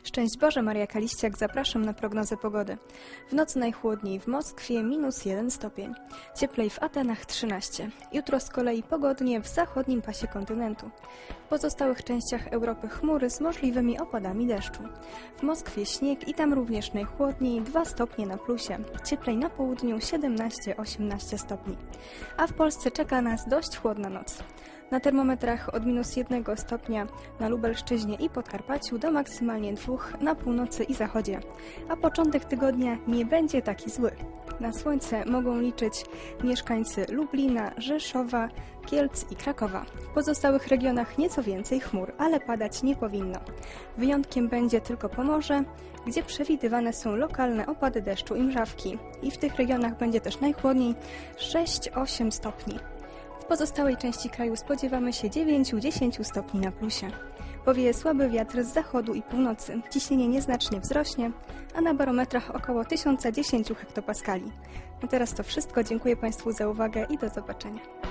Szczęść Boże, Maria Kaliściak, zapraszam na prognozę pogody. W nocy najchłodniej w Moskwie -1 stopień, cieplej w Atenach 13. Jutro z kolei pogodnie w zachodnim pasie kontynentu. W pozostałych częściach Europy chmury z możliwymi opadami deszczu. W Moskwie śnieg i tam również najchłodniej 2 stopnie na plusie, cieplej na południu 17-18 stopni. A w Polsce czeka nas dość chłodna noc. Na termometrach od -1 stopnia na Lubelszczyźnie i Podkarpaciu do maksymalnie 2 na północy i zachodzie. A początek tygodnia nie będzie taki zły. Na słońce mogą liczyć mieszkańcy Lublina, Rzeszowa, Kielc i Krakowa. W pozostałych regionach nieco więcej chmur, ale padać nie powinno. Wyjątkiem będzie tylko Pomorze, gdzie przewidywane są lokalne opady deszczu i mrzawki. I w tych regionach będzie też najchłodniej 6-8 stopni. W pozostałej części kraju spodziewamy się 9-10 stopni na plusie. Powieje słaby wiatr z zachodu i północy, ciśnienie nieznacznie wzrośnie, a na barometrach około 1010 hektopaskali. A teraz to wszystko, dziękuję Państwu za uwagę i do zobaczenia.